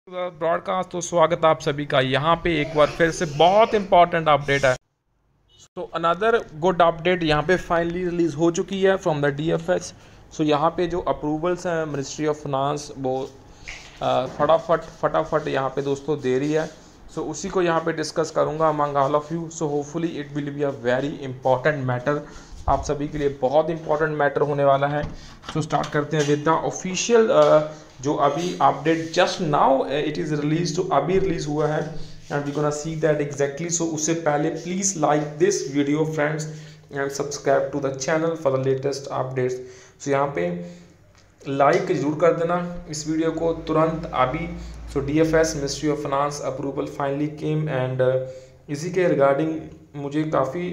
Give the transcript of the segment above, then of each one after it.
Broadcast. तो स्वागत आप सभी का यहाँ पे एक बार फिर से बहुत इंपॉर्टेंट अपडेट है। सो अनदर गुड अपडेट यहाँ पे फाइनली रिलीज़ हो चुकी है फ्रॉम द डीएफएस। सो यहाँ पे जो अप्रूवल्स हैं मिनिस्ट्री ऑफ फाइनेंस वो फटाफट यहाँ पे दोस्तों दे रही है। सो उसी को यहाँ पे डिस्कस करूँगा among all of you. So hopefully it will be a very important matter, आप सभी के लिए बहुत इंपॉर्टेंट मैटर होने वाला है। सो स्टार्ट करते हैं विद द ऑफिशियल जो अभी update just now it is release, तो अभी रिलीज हुआ है and we gonna see that exactly. So उससे पहले please like this video friends and subscribe to the channel for the latest updates. So यहाँ पे लाइक जरूर कर देना इस वीडियो को तुरंत अभी। So DFS ministry of finance approval finally came and इसी के रिगार्डिंग मुझे काफ़ी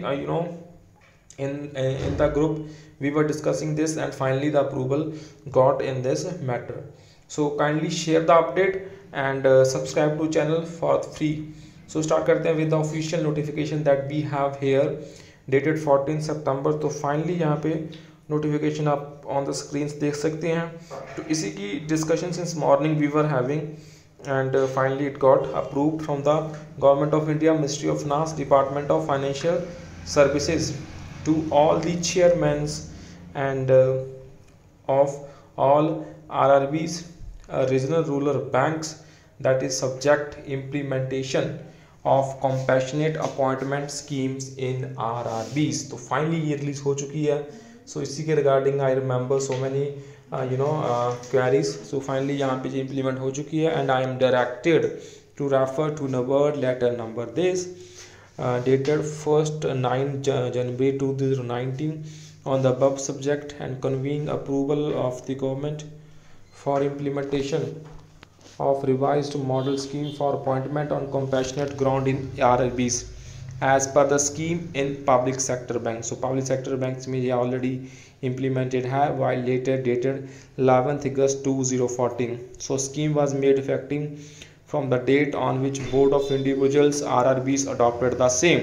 in the group we were discussing this and finally the approval got in this matter. So kindly share the update and subscribe to channel for free. So start करते हैं with the official notification that we have here dated 14 September। तो finally यहाँ पे notification आप on the screens देख सकते हैं। तो इसी की discussion since morning we were having and finally it got approved from the Government of India, Ministry of Finance, Department of Financial Services to all the chairmen and of all RRBs, regional rural banks, that is subject implementation of compassionate appointment schemes in RRBs। तो finally ये release हो चुकी है। So इसी के regarding I remember so many queries. So finally यहाँ पे ये इम्प्लीमेंट हो चुकी है and I am directed to refer to number letter number this dated 1st 9 January 2019 on the above subject and conveying approval of the government for implementation of revised model scheme for appointment on compassionate ground in RRBs as per the scheme in public sector banks। So public sector banks में ये already implemented है while later dated 11th August 2014। So scheme was made effective from the date on which Board of Individuals RRBs adopted the same।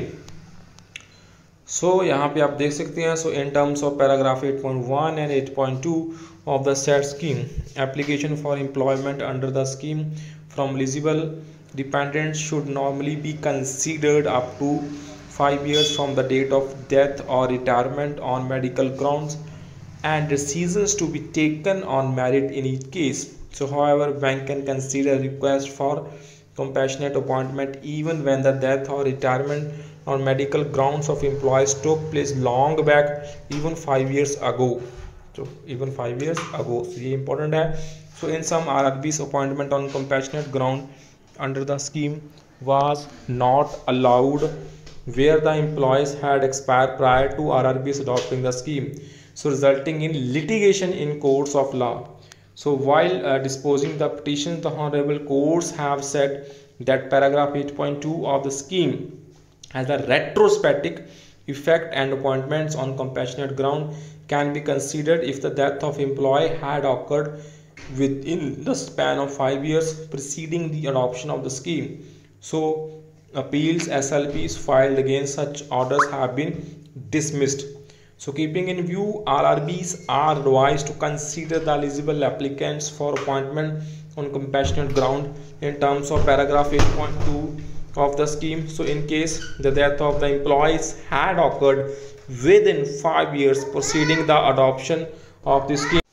So यहाँ पे आप देख सकते हैं। So in terms of paragraph 8.1 and 8.2 of the said scheme, application for employment under the scheme from eligible dependents should normally be considered up to 5 years from the date of death or retirement on medical grounds and decisions to be taken on merit in each case। So however, bank can consider request for compassionate appointment even when the death or retirement on medical grounds of employees took place long back, even 5 years ago। So even 5 years ago, so ये important है। So in some RRBs, appointment on compassionate ground under the scheme was not allowed where the employees had expired prior to RRBs adopting the scheme, so resulting in litigation in courts of law। So while disposing the petition, the honorable courts have said that paragraph 8.2 of the scheme has a retrospective effect and appointments on compassionate ground can be considered if the death of employee had occurred within the span of 5 years preceding the adoption of the scheme। So appeals SLPs filed against such orders have been dismissed। So keeping in view, RRBs are advised to consider the eligible applicants for appointment on compassionate ground in terms of paragraph 8.2 of the scheme। So in case the death of the employees had occurred within 5 years preceding the adoption of the scheme।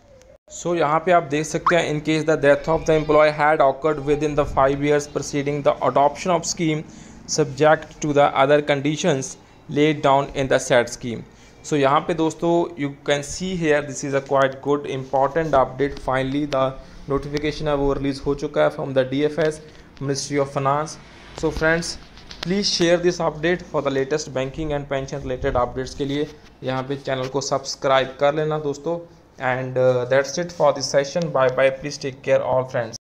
So यहाँ पे आप देख सकते हैं in case the death of the employee had occurred within the 5 years preceding the adoption of scheme subject to the other conditions laid down in the said scheme। So यहाँ पे दोस्तों you can see here this is a quite good important update। finally the notification है वो release हो चुका है from the DFS Ministry of Finance। So friends please share this update for the latest banking and pension related updates के लिए यहाँ पे channel को सब्सक्राइब कर लेना दोस्तों। and that's it for this session। bye bye, please take care all friends।